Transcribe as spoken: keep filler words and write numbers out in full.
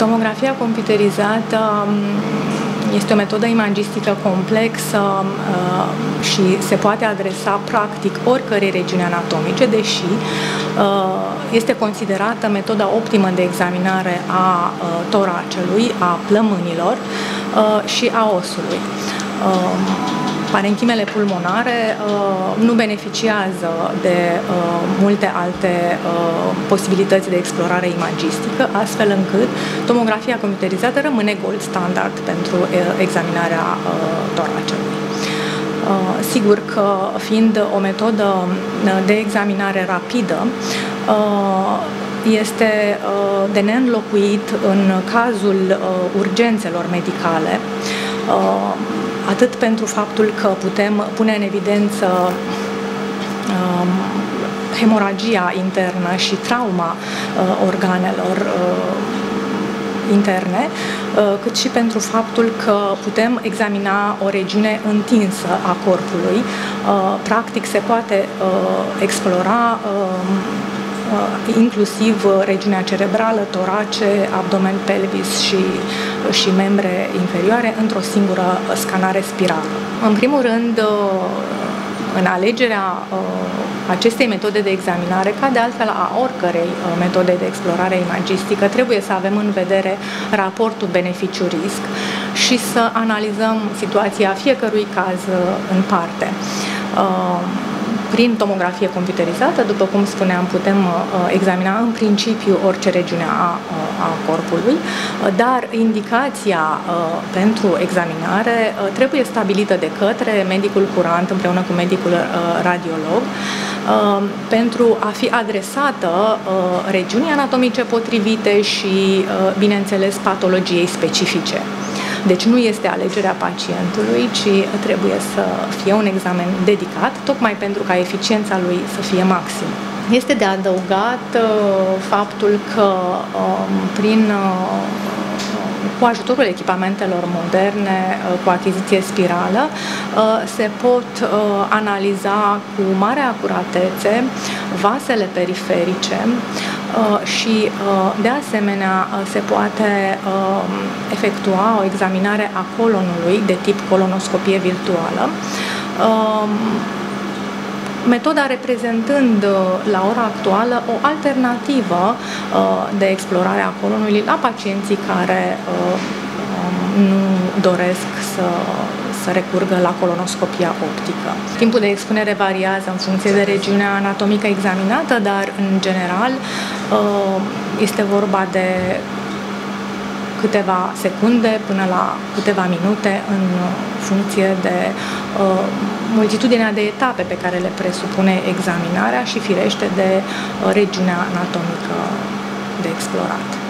Tomografia computerizată este o metodă imagistică complexă și se poate adresa practic oricărei regiuni anatomice, deși este considerată metoda optimă de examinare a toracelui, a plămânilor și a osului. Parenchimele pulmonare uh, nu beneficiază de uh, multe alte uh, posibilități de explorare imagistică, astfel încât tomografia computerizată rămâne gold standard pentru uh, examinarea uh, toracelui. Uh, sigur că, fiind o metodă de examinare rapidă, uh, este uh, de neînlocuit în cazul uh, urgențelor medicale, uh, atât pentru faptul că putem pune în evidență um, hemoragia internă și trauma uh, organelor uh, interne, uh, cât și pentru faptul că putem examina o regiune întinsă a corpului. Uh, practic se poate uh, explora uh, inclusiv regiunea cerebrală, torace, abdomen, pelvis și, și membre inferioare într-o singură scanare spirală. În primul rând, în alegerea acestei metode de examinare, ca de altfel a oricărei metode de explorare imagistică, trebuie să avem în vedere raportul beneficiu-risc și să analizăm situația fiecărui caz în parte. Prin tomografie computerizată, după cum spuneam, putem examina în principiu orice regiune a, a corpului, dar indicația pentru examinare trebuie stabilită de către medicul curant împreună cu medicul radiolog pentru a fi adresată regiunii anatomice potrivite și, bineînțeles, patologiei specifice. Deci nu este alegerea pacientului, ci trebuie să fie un examen dedicat, tocmai pentru ca eficiența lui să fie maximă. Este de adăugat uh, faptul că uh, prin uh, cu ajutorul echipamentelor moderne, uh, cu achiziție spirală, uh, se pot uh, analiza cu mare acuratețe vasele periferice și, de asemenea, se poate efectua o examinare a colonului de tip colonoscopie virtuală, metoda reprezentând la ora actuală o alternativă de explorare a colonului la pacienții care nu doresc să să recurgă la colonoscopia optică. Timpul de expunere variază în funcție de regiunea anatomică examinată, dar în general este vorba de câteva secunde până la câteva minute în funcție de multitudinea de etape pe care le presupune examinarea și, firește, de regiunea anatomică de explorat.